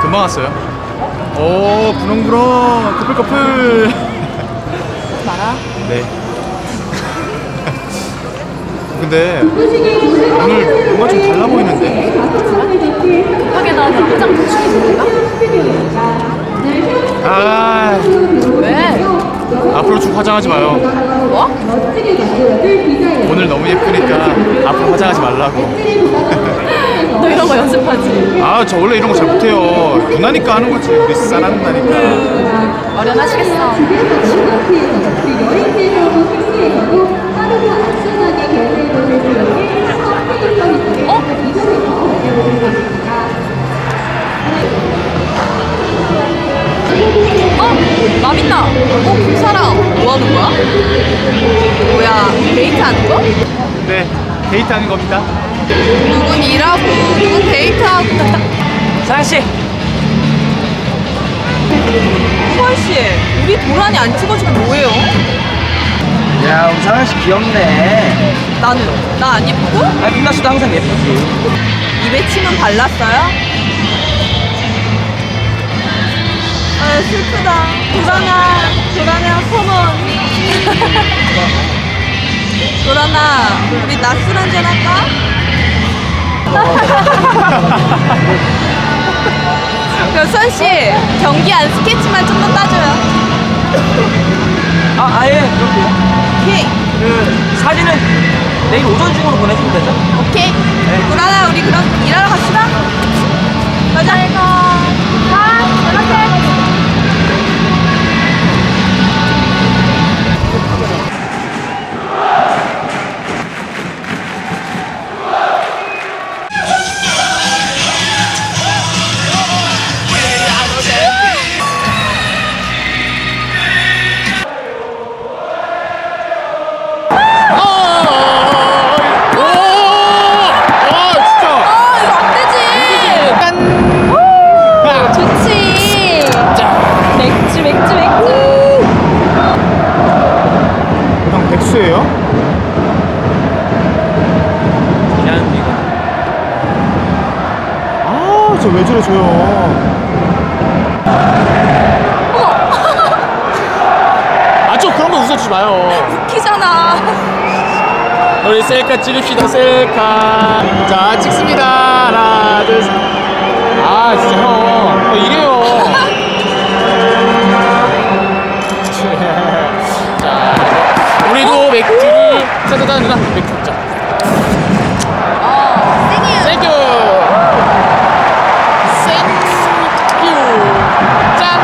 금방 왔어요. 오, 부렁부렁 커플. 말아. 네. 근데 오늘 뭔가 좀 달라 보이는데? 급하게 나와서 포장 대충 있는가? 아, 왜? 앞으로 쭉 화장하지 마요. 뭐? 오늘 너무 예쁘니까 앞으로 화장하지 말라고. 너 이런 거 연습하지? 아, 저 원래 이런 거 잘 못해요. 누나니까 하는 거지. 우리 쌀한 누나니까. 어련하시겠어. 마빈나! 그 사람 뭐 하는 거야? 뭐야, 데이트하는 거? 네, 데이트하는 겁니다. 누군 일하고, 누군 데이트하고. 사랑씨! 수아씨, 우리 도란이 안 찍어주면 뭐해요? 야, 우리 사랑씨 귀엽네. 나는? 나 안 예쁘고? 아, 빛나씨도 항상 예쁘지. 입에 침은 발랐어요? 아, 슬프다. 도란이랑 소문. 도란아, 우리 낮술 한잔 할까? 그럼 수아씨, 경기 안 스케치만 좀 더 따줘요. 아, 아예 그럴게요. 오케이. 그 사진은 내일 오전 중으로 보내주면 되죠? 오케이. 네. 도란아, 우리 그럼 일하러 갑시다. 가자. 연락해. 백수예요? 그냥 이거. 아, 저 왜 저래 줘요? 아, 좀 그런 거 웃어주지 마요. 웃기잖아. 우리 셀카 찍읍시다. 셀카. 자, 찍습니다. 하나, 둘, 셋. 아, 진짜 형. 이래요. 자, 우리도 맥주를. 짜자자, 누나. 맥주 먹자. 땡큐. 땡큐. 짠.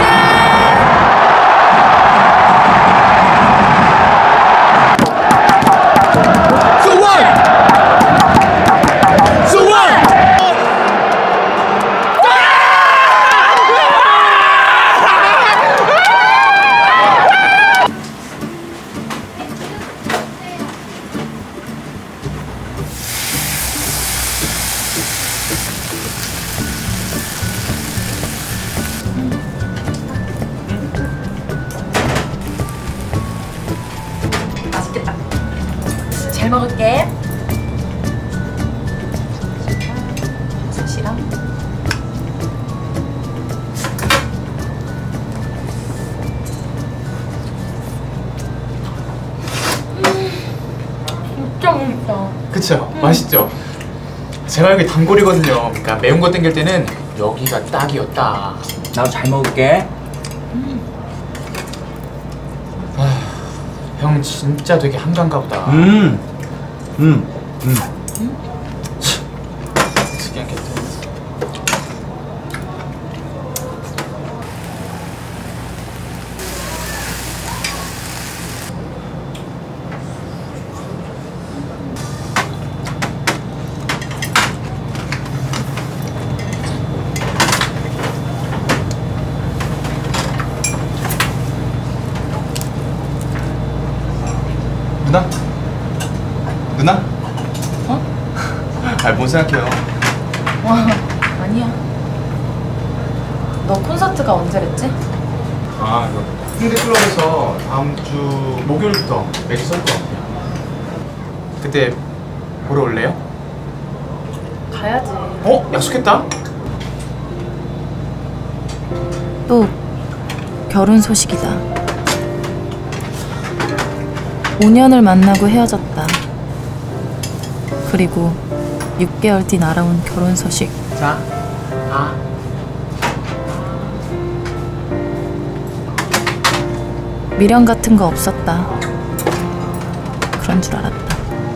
맛있겠다. 잘 먹을게. 수시랑. 진짜 맛있다. 그쵸? 맛있죠? 제가 여기 단골이거든요. 그러니까 매운 거 땡길 때는 여기가 딱이요, 딱. 나도 잘 먹을게. 형 진짜 되게 한가한가 보다. 특이한 게 또. 누나? 누나? 어? 아, 뭐 생각해요? 와, 아니야. 너 콘서트가 언제랬지? 아, 이거 홍대클럽에서 다음 주 목요일부터 매주 설 것 같아요. 그때 보러 올래요? 가야지. 어? 약속했다? 또 결혼 소식이다. 5년을 만나고 헤어졌다. 그리고 6개월 뒤 날아온 결혼 소식. 자, 미련 같은 거 없었다. 그런 줄 알았다.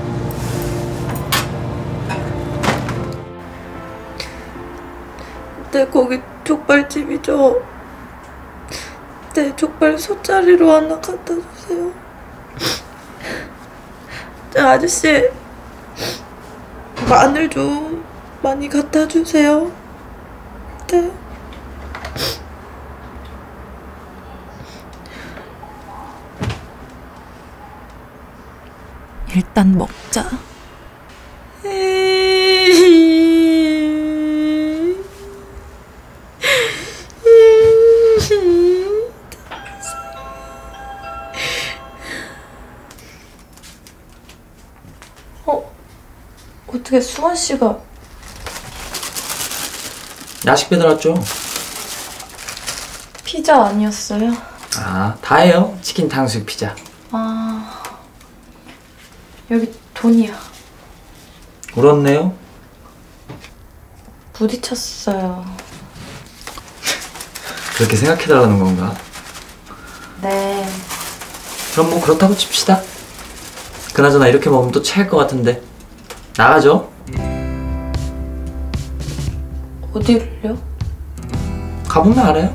네, 거기 족발집이죠. 네, 족발 소짜리로 하나 갖다 주세요. 네, 아저씨, 마늘 좀 많이 갖다 주세요. 네. 일단 먹자. 어떻게 수원 씨가 야식 배달 왔죠? 피자 아니었어요? 아, 다예요. 치킨 탕수육 피자. 아, 여기 돈이야. 울었네요? 부딪혔어요. 그렇게 생각해달라는 건가? 네. 그럼 뭐 그렇다고 칩시다. 그나저나 이렇게 먹으면 또 체할 것 같은데 나가죠? 어디를요? 가보면 알아요.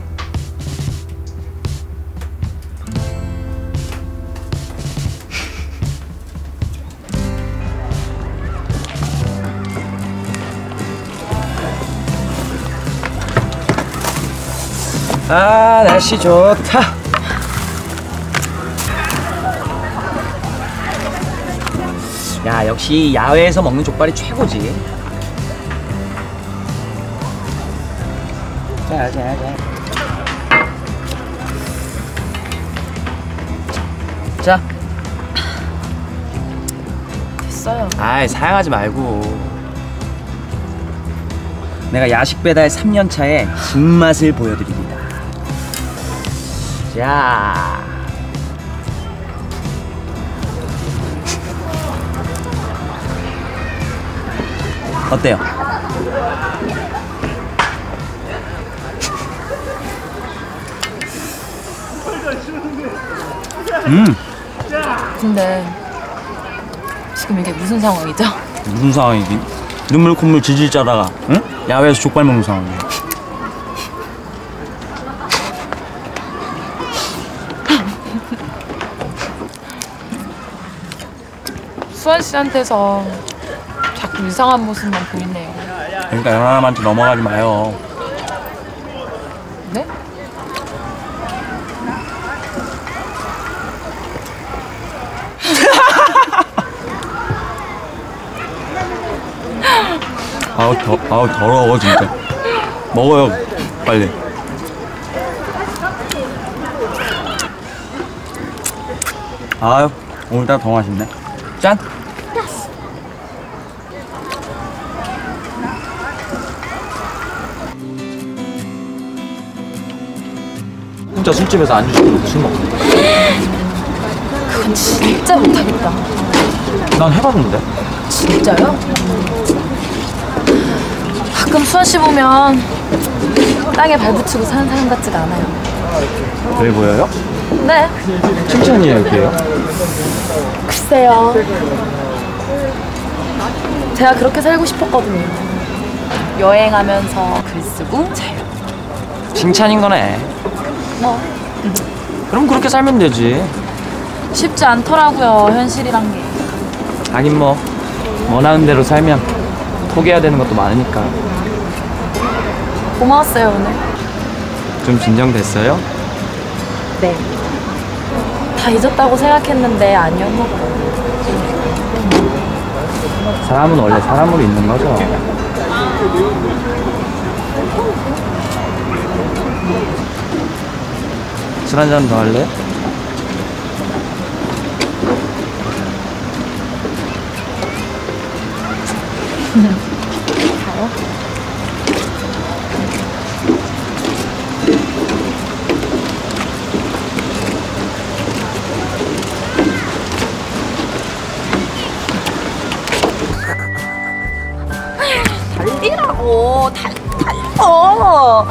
아, 날씨 좋다. 야, 역시 야외에서 먹는 족발이 최고지. 자. 자. 됐어요. 아이, 사양하지 말고. 내가 야식 배달 3년 차에 신맛을 보여드립니다. 자. 어때요? 근데 지금 이게 무슨 상황이죠? 무슨 상황이지? 눈물 콧물 질질 짜다가 응? 야외에서 족발 먹는 상황이야. 수원 씨한테서 자꾸 이상한 모습만 보이네요. 그러니까 연하남한테 넘어가지 마요. 네? 아우 더러워 진짜. 먹어요 빨리. 아유 오늘따라 더 맛있네. 짠. 혼자 술집에서 안주 시키고 술 먹고. 그건 진짜 못하겠다. 난 해봤는데. 진짜요? 가끔 수원 씨 보면 땅에 발붙이고 사는 사람 같지가 않아요. 왜 보여요? 네. 칭찬이에요 그게요? 글쎄요. 제가 그렇게 살고 싶었거든요. 여행하면서 글 쓰고 자유. 칭찬인 거네. 뭐 그럼 그렇게 살면 되지. 쉽지 않더라고요, 현실이란 게. 하긴 뭐 원하는 대로 살면 포기해야 되는 것도 많으니까. 고마웠어요, 오늘. 좀 진정됐어요? 네. 다 잊었다고 생각했는데 아니었나 봐요. 사람은 원래 사람으로 있는 거죠. 술 한 잔 더 할래? 가요? 싶어.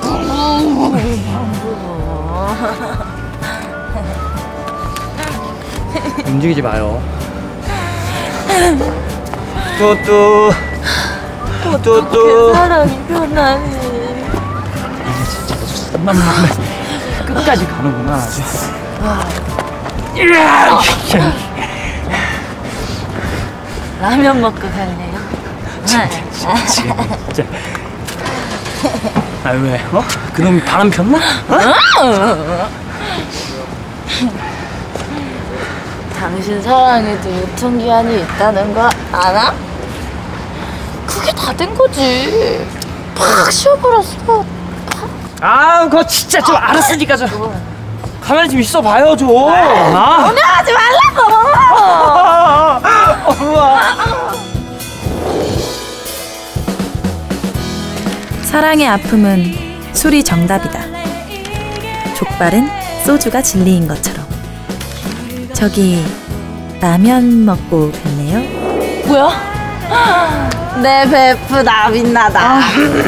움직이지 마요. 뚜뚜. 뚜뚜. 사람이 변하니. 끝까지 가는구나. 라면 먹고 갈래요? 진짜. 아 왜? 어? 그놈이 바람 폈나? 당신 사랑에도 유통기한이 있다는 거 알아? 그게 다 된 거지. 팍 쉬어버렸어. 아, 그거 진짜 좀 알았으니까 좀 가만히 좀 있어봐요 좀. 아, 하지 말라고. 사랑의 아픔은 술이 정답이다. 족발은 소주가 진리인 것처럼. 저기 라면 먹고 갔네요. 뭐야? 내 베프다 빛나다.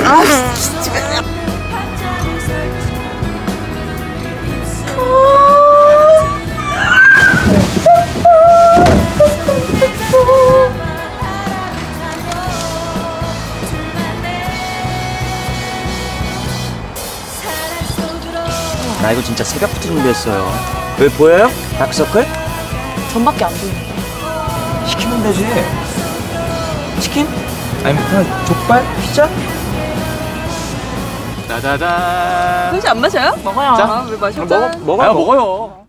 나 이거 진짜 새벽부터 준비했어요. 왜 보여요? 다크서클? 전밖에 안 보이네. 시키면 되지. 치킨? 아니면 그냥 족발? 피자? 짜자잔. 혹시 안 마셔요? 먹어요. 자, 왜 마셔? 먹어요.